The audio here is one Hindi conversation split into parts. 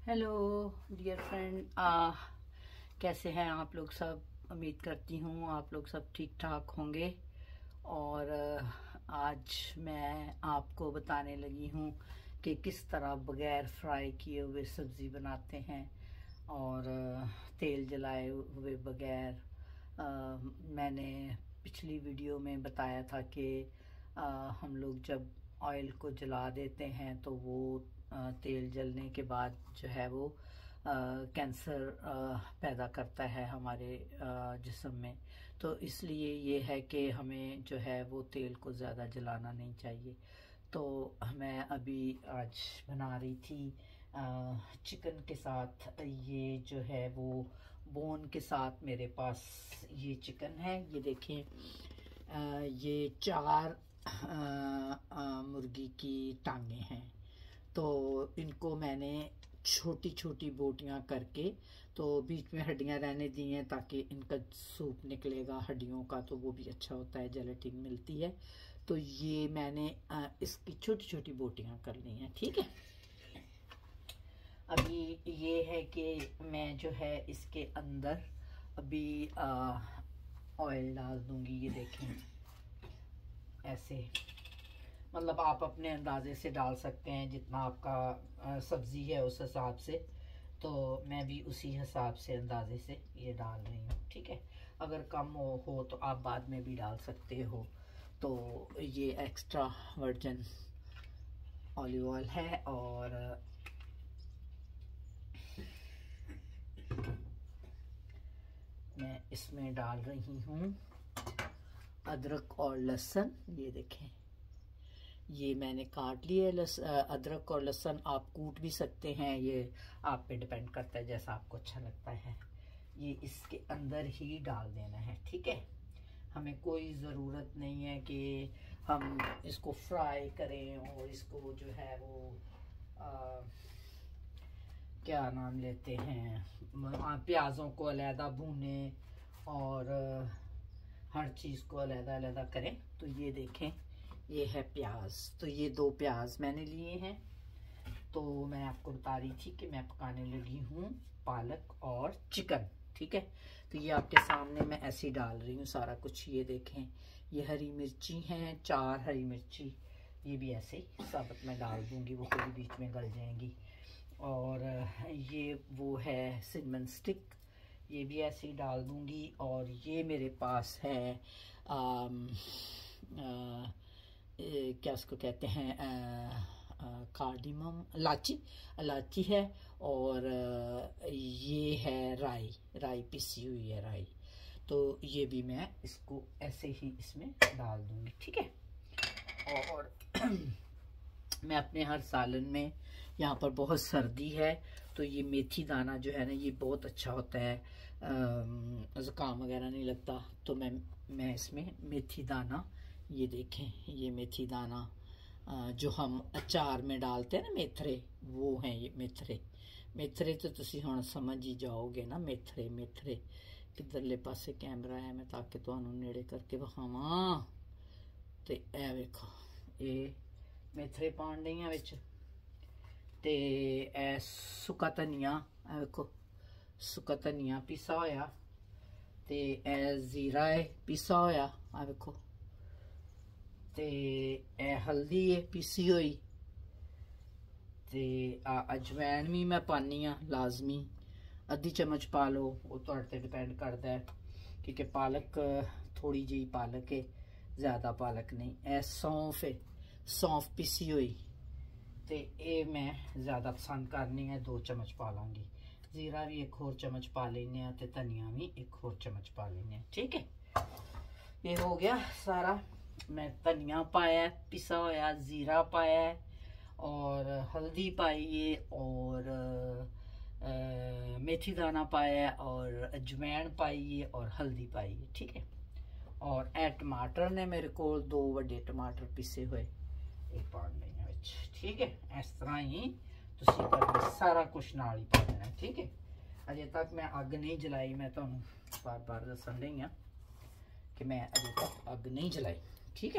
हेलो डियर फ्रेंड, कैसे हैं आप लोग सब। उम्मीद करती हूँ आप लोग सब ठीक ठाक होंगे। और आज मैं आपको बताने लगी हूँ कि किस तरह बगैर फ्राई किए हुए सब्ज़ी बनाते हैं और तेल जलाए हुए बगैर। मैंने पिछली वीडियो में बताया था कि हम लोग जब ऑयल को जला देते हैं तो वो तेल जलने के बाद जो है वो कैंसर पैदा करता है हमारे जिस्म में। तो इसलिए ये है कि हमें जो है वो तेल को ज़्यादा जलाना नहीं चाहिए। तो मैं अभी आज बना रही थी चिकन के साथ। ये जो है वो बोन के साथ मेरे पास ये चिकन है। ये देखें, ये 4 मुर्गी की टांगें हैं। तो इनको मैंने छोटी छोटी बोटियां करके, तो बीच में हड्डियां रहने दी हैं ताकि इनका सूप निकलेगा हड्डियों का, तो वो भी अच्छा होता है, जेलेटिन मिलती है। तो ये मैंने इसकी छोटी छोटी बोटियां कर ली हैं। ठीक है, अभी ये है कि मैं जो है इसके अंदर अभी ऑयल डाल दूंगी। ये देखें, ऐसे मतलब आप अपने अंदाजे से डाल सकते हैं, जितना आपका सब्ज़ी है उस हिसाब से। तो मैं भी उसी हिसाब से अंदाजे से ये डाल रही हूँ। ठीक है, अगर कम हो तो आप बाद में भी डाल सकते हो। तो ये एक्स्ट्रा वर्जिन ऑलिव ऑयल है और मैं इसमें डाल रही हूँ अदरक और लहसुन। ये देखें, ये मैंने काट लिया अदरक और लहसुन आप कूट भी सकते हैं, ये आप पे डिपेंड करता है जैसा आपको अच्छा लगता है। ये इसके अंदर ही डाल देना है। ठीक है, हमें कोई ज़रूरत नहीं है कि हम इसको फ्राई करें और इसको जो है वो क्या नाम लेते हैं, प्याज़ों को अलहदा भूनें और हर चीज़ को अलहदा अलहदा करें। तो ये देखें, ये है प्याज। तो ये 2 प्याज मैंने लिए हैं। तो मैं आपको बता रही थी कि मैं पकाने लगी हूँ पालक और चिकन। ठीक है, तो ये आपके सामने मैं ऐसे ही डाल रही हूँ सारा कुछ। ये देखें, ये हरी मिर्ची हैं, 4 हरी मिर्ची, ये भी ऐसे ही साबुत मैं डाल दूँगी, वो कभी बीच में गल जाएंगी। और ये वो है सिनेमन स्टिक, ये भी ऐसे ही डाल दूँगी। और ये मेरे पास है क्या उसको कहते हैं, कार्डिमम, इलायची है। और ये है राई पिसी हुई है राई। तो ये भी मैं इसको ऐसे ही इसमें डाल दूँगी। ठीक है, और मैं अपने हर सालन में, यहाँ पर बहुत सर्दी है तो ये मेथी दाना जो है ना, ये बहुत अच्छा होता है, ज़ुकाम वगैरह नहीं लगता। तो मैं इसमें मेथी दाना, ये देखें, ये मेथी दाना जो हम अचार में डालते हैं ना, मेथरे, वो हैं ये मेथरे। तो तुसी हुण समझ ही जाओगे ना, मेथरे किधरले पासे कैमरा है, मैं ताकि तुहानू नेड़े करके विखावां। तो ए वेखो, ये मेथरे पाण डई आं विच। ते ए सुक्का धनिया, ए वेखो सुक्का धनिया पीसा होया। ते ए जीरा है पीसा होया, आ वेखो। ते ए हल्दी है पीसी हुई। ते अजवैन भी मैं पानी हाँ लाजमी, अद्धी चम्मच पा लो, वो तुहाडे ते डिपेंड करता है, क्योंकि पालक थोड़ी जी पालक है, ज़्यादा पालक नहीं। ए सौंफ है, सौंफ पीसी हुई, तो ये मैं ज़्यादा पसंद करनी है, 2 चम्मच पा लाँगी। जीरा भी 1 होर चम्मच पा लेने, तो धनिया भी 1 होर चम्मच पा लेने। ठीक है, ये हो गया सारा। मैं धनिया पाया पिसा होया, जीरा पाया और हल्दी पाई है और मेथी दाना पाया और अजवैन पाई है और हल्दी पाई है। ठीक है, और ए टमाटर ने मेरे को 2 वड्डे टमाटर पिसे हुए एक पा लेने। ठीक है, इस तरह ही तुसी करना, सारा कुछ नाल ही पा देना। ठीक है, अजे तक मैं अग नहीं जलाई, मैं तुहानू बार बार दसन रही हाँ कि मैं अजे तक अग नहीं जलाई। ठीक है,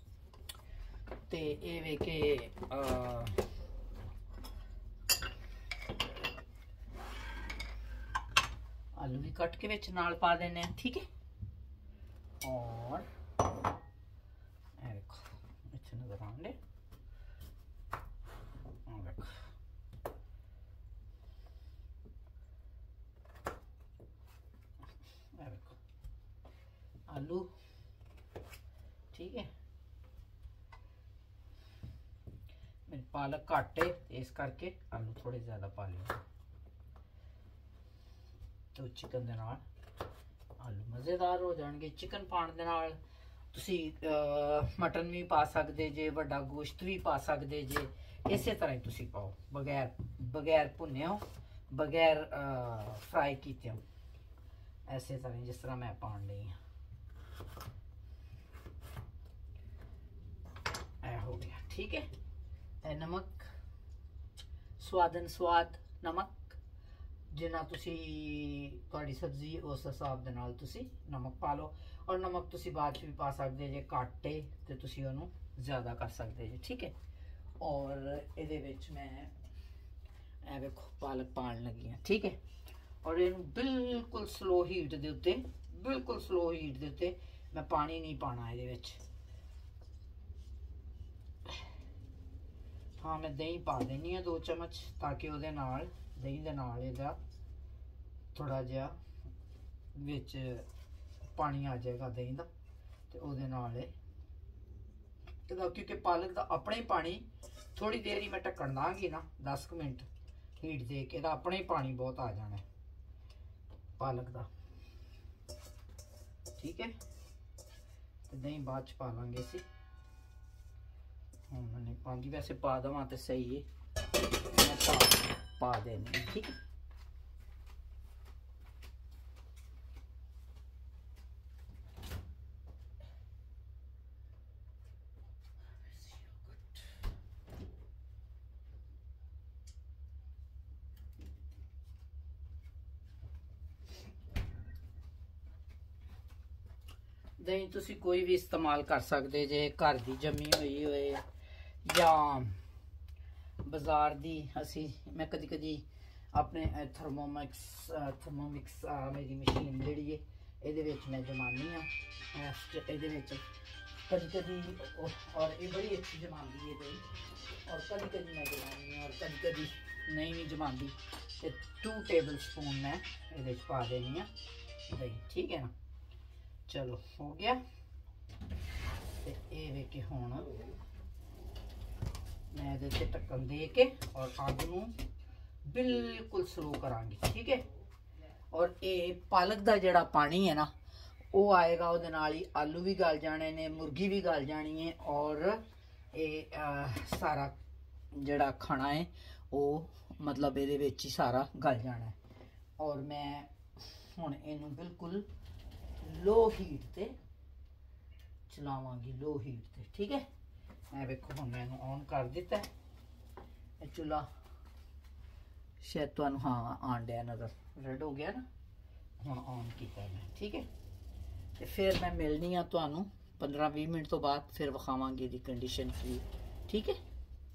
तो ये वे के कट के विच नाल पा देने, ठीक है। और देखो इत्थे नजर आने, देखो आलू, ठीक है। मेरी पालक घट है इस करके आलू थोड़े ज्यादा पा लियो। तो चिकन दे नाल आलू मज़ेदार हो जाएंगे। चिकन पाने दे नाल तुसी मटन भी पा सकते जे, वड्डा गोश्त भी पा सकते जे, इसे तरह ही तुसी पाओ, बगैर भुन्ने, बगैर फ्राई कीते, ऐसे तरह जिस तरह मैं पान ली हाँ। हो गया, ठीक है। नमक स्वादन स्वाद, नमक जिन्ना तुसी तुहाडी सब्जी उस हिसाब दे नाल तुसी नमक पा लो। और नमक तुसी बाद भी पा सकते जे, घट है तो तुसी ओनू ज़्यादा कर सकते जे, ठीक है। और इहदे विच मैं ए वेखो पालक पान लगी हाँ, ठीक है। और इनू बिल्कुल स्लो हीट दे उत्ते, बिल्कुल स्लो हीट दे उत्ते मैं पानी नहीं पाना इहदे विच। हाँ मैं दही पा देनी है 2 चम्मच, ताकि उहदे नाल दही दे नाल इहदा थोड़ा जिहा विच पानी आ जाएगा दही दा, ते उहदे नाल इहदा, क्योंकि पालक दा अपने ही पानी, थोड़ी देर ही मैं ढक्कन दांगी ना 10 मिनट हीट दे के, अपने ही पानी बहुत आ जाना है पालक दा, ठीक है। तो दही बाद च पा लांगे इसी, मैंने पानी वैसे पा देव तो सही है, मैं पा देनी है, ठीक है। दही तुसी कोई भी इस्तेमाल कर सकते जे, घर की जमी हुई होए या बाजार दी। मैं कदी कदी अपने थर्मोमिक्स मेरी मशीन जिहड़ी है इहदे विच मैं जमानी हाँ, कदी कदी, और ये बड़ी अच्छी जमाती है दही, और कदी कदी मैं जमानी और कदी कदी नहीं भी जमाती। तो 2 टेबल स्पून मैं इहदे च पा देनी है दही, ठीक है ना। चलो हो गया, तो ये वे के हुण मैं इहदे ते ढक्कन दे के और अग नूं बिल्कुल स्लो करांगी, ठीक है। और ये पालक दा जिहड़ा पानी है ना वो आएगा, उहदे नाल ही आलू भी गल जाने ने, मुर्गी भी गल जानी है, और ये सारा जिहड़ा खाना है वो मतलब इहदे विच ही सारा गल जाना है। और मैं हुण इनू बिल्कुल लो हीट ते चलावांगी, लो हीट ते, ठीक है। मैं वेखो हुण मैं ऑन कर दिता है चूल्हा, शायद तुहानू हाँ आन दिया नज़र, रेड हो गया ना, हुण ऑन किया मैं, ठीक है। तो फिर मैं मिलनी हाँ तुहानू 15-20 मिनट तो बाद, फिर विखावांगी दी कंडीशन की, ठीक है।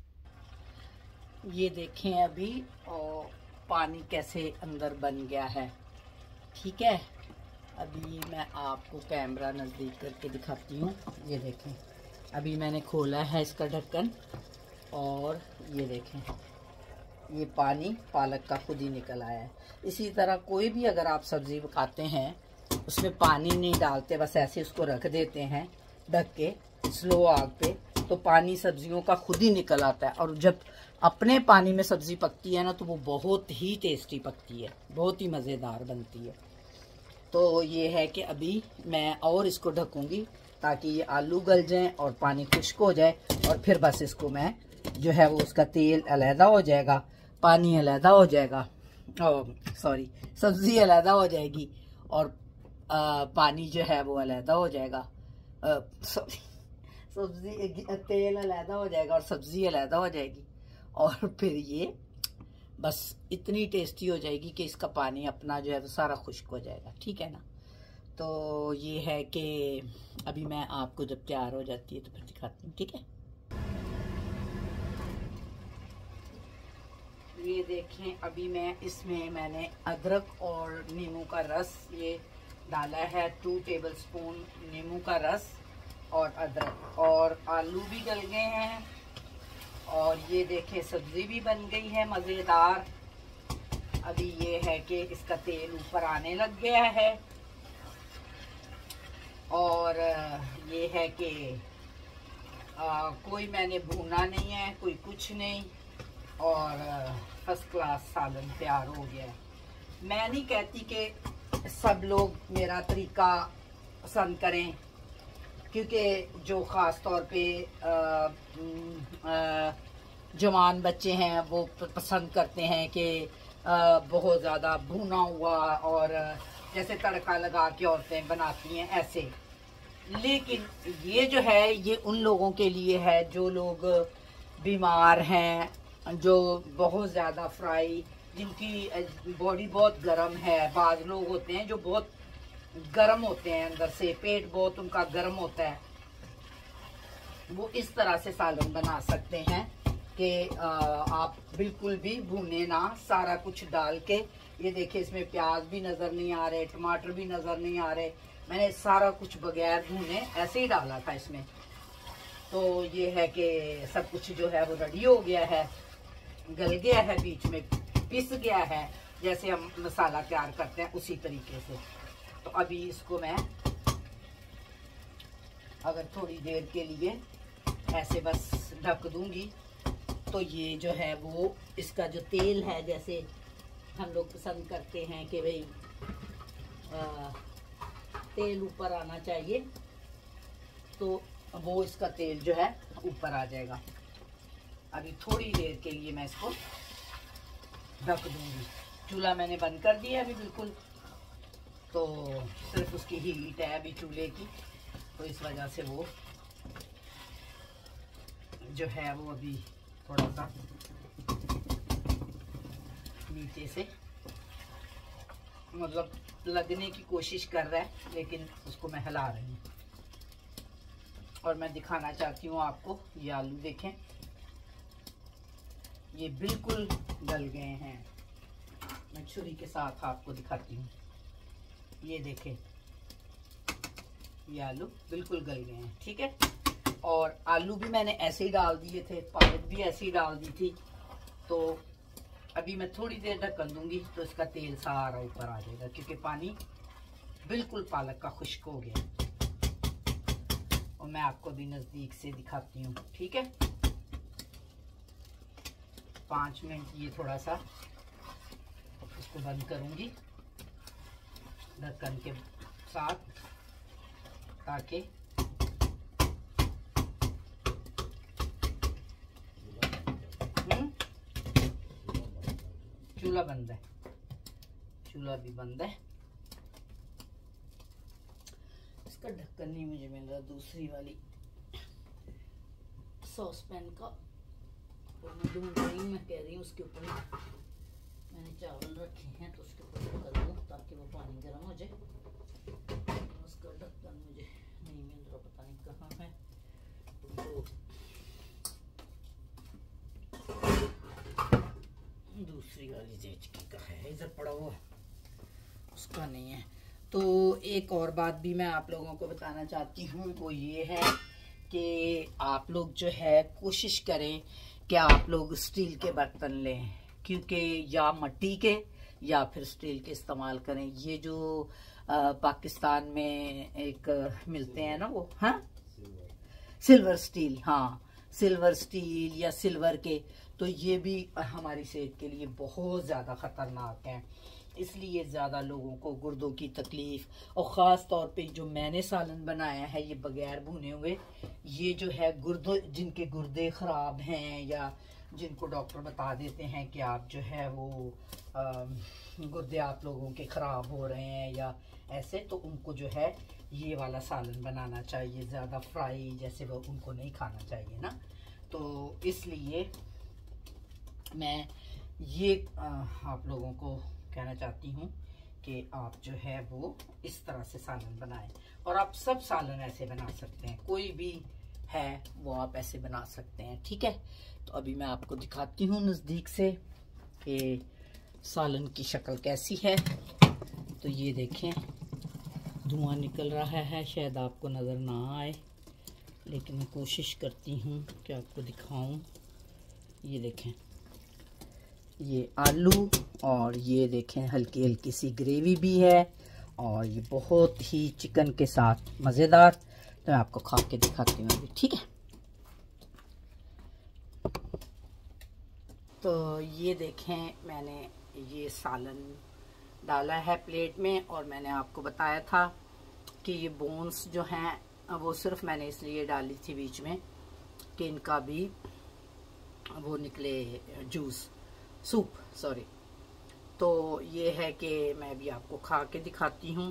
ये देखें अभी और पानी कैसे अंदर बन गया है, ठीक है। अभी मैं आपको कैमरा नज़दीक करके दिखाती हूँ। ये देखें अभी मैंने खोला है इसका ढक्कन, और ये देखें ये पानी पालक का खुद ही निकल आया है। इसी तरह कोई भी अगर आप सब्ज़ी पकाते हैं उसमें पानी नहीं डालते, बस ऐसे उसको रख देते हैं ढक के स्लो आग पे, तो पानी सब्जियों का खुद ही निकल आता है। और जब अपने पानी में सब्ज़ी पकती है ना तो वो बहुत ही टेस्टी पकती है, बहुत ही मज़ेदार बनती है। तो ये है कि अभी मैं और इसको ढकूंगी ताकि ये आलू गल जाएं और पानी खुश्क हो जाए, और फिर बस इसको मैं जो है वो उसका तेल अलहदा हो जाएगा, पानी अलहदा हो जाएगा, सॉरी सब्ज़ी अलहदा हो जाएगी, और पानी जो है वो अलहदा हो जाएगा, सब्ज़ी तेल अलहदा हो जाएगा और सब्ज़ी अलहदा हो जाएगी, और फिर ये बस इतनी टेस्टी हो जाएगी कि इसका पानी अपना जो है वो सारा खुश्क हो जाएगा, ठीक है ना। तो ये है कि अभी मैं आपको जब तैयार हो जाती है तो फिर दिखाती हूँ, ठीक है। ये ये देखें, अभी मैंने अदरक और नींबू का रस ये डाला है, 2 टेबलस्पून नींबू का रस और अदरक, और आलू भी गल गए हैं। और ये देखें सब्जी भी बन गई है मज़ेदार। अभी ये है कि इसका तेल ऊपर आने लग गया है, और ये है कि कोई मैंने भूना नहीं है, कोई कुछ नहीं, और फर्स्ट क्लास सालन तैयार हो गया है। मैं नहीं कहती कि सब लोग मेरा तरीका पसंद करें, क्योंकि जो ख़ास तौर पे जवान बच्चे हैं वो पसंद करते हैं कि बहुत ज़्यादा भुना हुआ और जैसे तड़का लगा के औरतें बनाती हैं ऐसे। लेकिन ये जो है ये उन लोगों के लिए है जो लोग बीमार हैं, जो बहुत ज़्यादा फ्राई, जिनकी बॉडी बहुत गर्म है। बाज़ लोग होते हैं जो बहुत गर्म होते हैं अंदर से, पेट बहुत उनका गर्म होता है, वो इस तरह से सालन बना सकते हैं कि आप बिल्कुल भी भूने ना, सारा कुछ डाल के। ये देखिए इसमें प्याज भी नज़र नहीं आ रहे, टमाटर भी नज़र नहीं आ रहे, मैंने सारा कुछ बगैर भूने ऐसे ही डाला था इसमें। तो ये है कि सब कुछ जो है वो रेडी हो गया है, गल गया है, बीच में पिस गया है, जैसे हम मसाला तैयार करते हैं उसी तरीके से। तो अभी इसको मैं अगर थोड़ी देर के लिए ऐसे बस ढक दूंगी, तो ये जो है वो इसका जो तेल है, जैसे हम लोग पसंद करते हैं कि भाई तेल ऊपर आना चाहिए, तो वो इसका तेल जो है ऊपर आ जाएगा। अभी थोड़ी देर के लिए मैं इसको ढक दूंगी। चूल्हा मैंने बंद कर दिया अभी बिल्कुल, तो सिर्फ उसकी हीट है अभी चूल्हे की, तो इस वजह से वो जो है वो अभी थोड़ा सा नीचे से मतलब लगने की कोशिश कर रहा है, लेकिन उसको मैं हिला रही हूँ। और मैं दिखाना चाहती हूँ आपको, ये आलू देखें, ये बिल्कुल गल गए हैं। मैं छुरी के साथ आपको दिखाती हूँ, ये देखें, ये आलू बिल्कुल गल गए हैं, ठीक है। और आलू भी मैंने ऐसे ही डाल दिए थे, पालक भी ऐसे ही डाल दी थी। तो अभी मैं थोड़ी देर ढक्कन दूंगी तो इसका तेल सारा ऊपर आ जाएगा, क्योंकि पानी बिल्कुल पालक का खुश्क हो गया। और मैं आपको भी नज़दीक से दिखाती हूँ, ठीक है। 5 मिनट ये थोड़ा सा इसको बंद करूंगी ढक्कन के साथ, ताकि चूल्हा बंद है, चूल्हा भी बंद है। इसका ढक्कन नहीं मुझे मिल रहा, दूसरी वाली सॉस पैन का, तो मैं ढूंढ रही हूँ। मैं कह रही हूँ उसके ऊपर मैंने चावल रखे हैं, तो उसके ऊपर कर दूँ ताकि वो पानी गर्म हो जाए। उसका ढक्कन मुझे नहीं मिल रहा, पता नहीं कहाँ है। तो दूसरी वाली जेचकी का है, इधर पड़ा हुआ, उसका नहीं है। तो एक और बात भी मैं आप लोगों को बताना चाहती हूँ, वो ये है कि आप लोग जो है कोशिश करें कि आप लोग स्टील के बर्तन लें, क्योंकि या मिट्टी के या फिर स्टील के इस्तेमाल करें। ये जो पाकिस्तान में एक मिलते हैं ना वो, हाँ, सिल्वर स्टील, हाँ, सिल्वर स्टील या सिल्वर के, तो ये भी हमारी सेहत के लिए बहुत ज़्यादा ख़तरनाक हैं। इसलिए ज़्यादा लोगों को गुर्दों की तकलीफ़, और ख़ास तौर पे जो मैंने सालन बनाया है ये बगैर भुने हुए, ये जो है गुर्दों, जिनके गुर्दे ख़राब हैं या जिनको डॉक्टर बता देते हैं कि आप जो है वो गुर्दे आप लोगों के ख़राब हो रहे हैं या ऐसे, तो उनको जो है ये वाला सालन बनाना चाहिए। ज़्यादा फ्राई जैसे वो उनको नहीं खाना चाहिए ना। तो इसलिए मैं ये आप लोगों को कहना चाहती हूँ कि आप जो है वो इस तरह से सालन बनाएं। और आप सब सालन ऐसे बना सकते हैं, कोई भी है वो आप ऐसे बना सकते हैं, ठीक है। तो अभी मैं आपको दिखाती हूँ नज़दीक से कि सालन की शक्ल कैसी है। तो ये देखें, धुआं निकल रहा है, शायद आपको नज़र ना आए, लेकिन मैं कोशिश करती हूँ कि आपको दिखाऊं। ये देखें, ये आलू और ये देखें हल्की हल्की सी ग्रेवी भी है, और ये बहुत ही चिकन के साथ मज़ेदार। तो मैं आपको खा के दिखाती हूँ अभी, ठीक है। तो ये देखें, मैंने ये सालन डाला है प्लेट में, और मैंने आपको बताया था कि ये बोन्स जो हैं वो सिर्फ मैंने इसलिए डाली थी बीच में कि इनका भी वो निकले जूस, सूप सॉरी। तो ये है कि मैं भी आपको खा के दिखाती हूँ।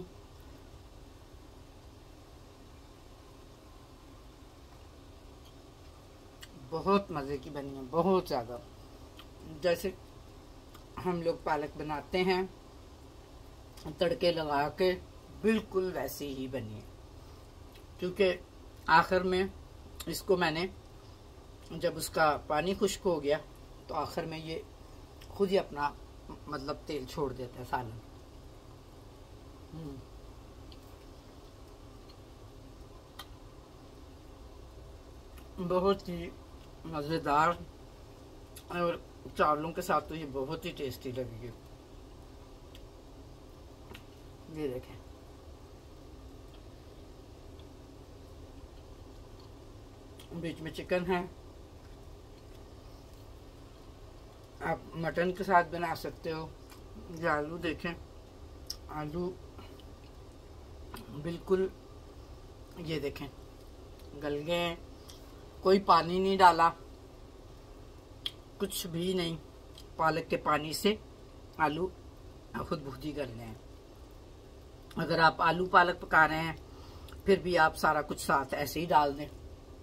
बहुत मज़े की बनी है, बहुत ज़्यादा। जैसे हम लोग पालक बनाते हैं तड़के लगा के, बिल्कुल वैसी ही बनी है। क्योंकि आखिर में इसको मैंने, जब उसका पानी खुश्क हो गया तो आखिर में ये खुद ही अपना मतलब तेल छोड़ देता है सालन। बहुत ही मज़ेदार, और चावलों के साथ तो ये बहुत ही टेस्टी लगेगी। ये देखें, बीच में चिकन है। आप मटन के साथ बना सकते हो। ये आलू देखें, आलू बिल्कुल ये देखें गल गए हैं, कोई पानी नहीं डाला, कुछ भी नहीं। पालक के पानी से आलू खुद भुजी कर लें। अगर आप आलू पालक पका रहे हैं फिर भी आप सारा कुछ साथ ऐसे ही डाल दें।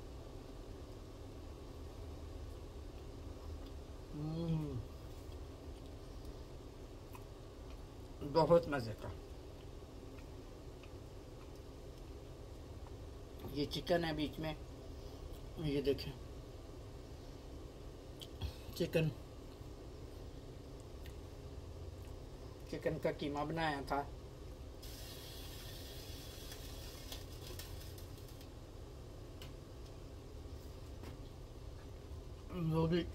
बहुत मजे का। ये चिकन है बीच में, ये देखें चिकन का कीमा बनाया था। वो भी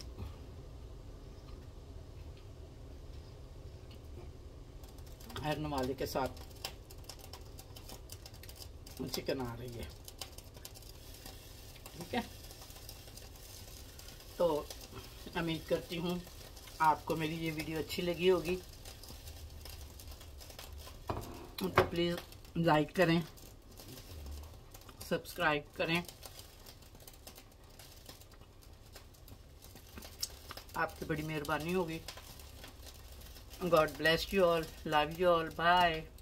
हर नवाले के साथ चिकन आ रही है, ठीक है। तो उम्मीद करती हूँ आपको मेरी ये वीडियो अच्छी लगी होगी। तो प्लीज़ लाइक करें, सब्सक्राइब करें। आपकी बड़ी मेहरबानी होगी। God bless you all, love you all, bye.